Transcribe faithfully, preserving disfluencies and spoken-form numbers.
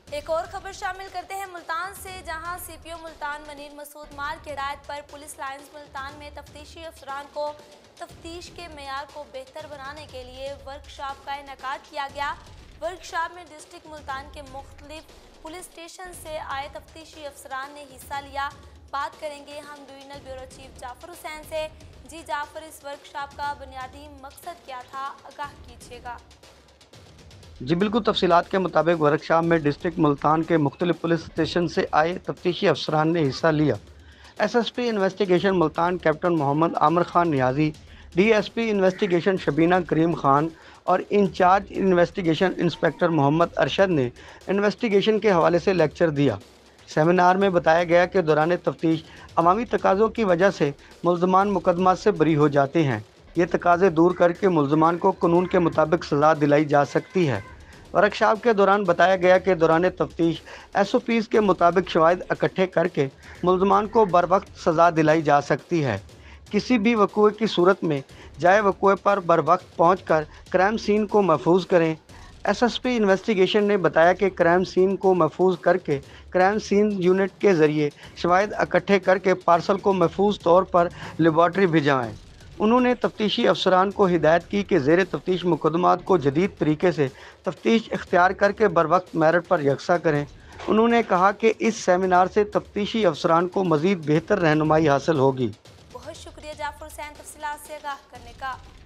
ایک اور خبر شامل کرتے ہیں ملتان سے، جہاں سی پی او ملتان منیر مسعود مار کی ہدایت پر پولیس لائنز ملتان میں تفتیشی افسران کو تفتیش کے معیار کو بہتر بنانے کے لیے ورکشاپ کا انعقاد کیا گیا۔ ورکشاپ میں ڈسٹرکٹ ملتان کے مختلف پولیس اسٹیشن سے آئے تفتیشی افسران نے حصہ لیا۔ بات کریں گے ہم divisional bureau chief Jafar Hussain سے۔ جی جعفر، اس ورکشاپ کا بنیادی مقصد کیا تھا، آگاہ کیجیے گا۔ جی بالکل، تفصیلات کے مطابق ورکشاپ میں ڈسٹرکٹ ملتان کے مختلف پولیس اسٹیشن سے آئے تفتیشی افسران نے حصہ لیا۔ S S P investigation Multan captain Muhammad Amir Khan Niazi, D S P investigation Shabina Karim Khan اور incharge investigation inspector Muhammad Arshad نے انویسٹیگیشن کے حوالے سے لیکچر دیا۔ سیمینار میں بتایا گیا کہ دوران تفتیش عوامی تقاضوں کی وجہ سے ملزمان مقدمات سے بری ہو جاتے ہیں۔ یہ تقاضے دور کر کے ملزمان کو قانون کے مطابق سزا دلائی جا سکتی ہے۔ ورکشاپ کے دوران بتایا گیا کہ دوران تفتیش ایس او پیز کے مطابق شواہد اکٹھے کر کے ملزمان کو بروقت سزا دلائی جا سکتی ہے۔ کسی بھی وقوع کی صورت میں جائے وقوع پر بروقت پہنچ کر کرائم سین کو محفوظ کریں۔ ایس ایس پی انویسٹیگیشن نے بتایا کہ کرائم سین کو محفوظ کر کے کرائم سین یونٹ کے ذریعے شواہد اکٹھے کر کے پارسل کو محفوظ طور پر لیبارٹری بھجوائیں۔ انہوں نے تفتیشی افسران کو ہدایت کی کہ زیر تفتیش مقدمات کو جدید طریقے سے تفتیش اختیار کر کے بروقت میرٹ پر یکساں کریں۔ انہوں نے کہا کہ اس سیمینار سے تفتیشی افسران کو مزید بہتر رہنمائی حاصل ہوگی۔ بہت شکریہ جعفر حسین تفصیلات سے آگاہ کرنے کا۔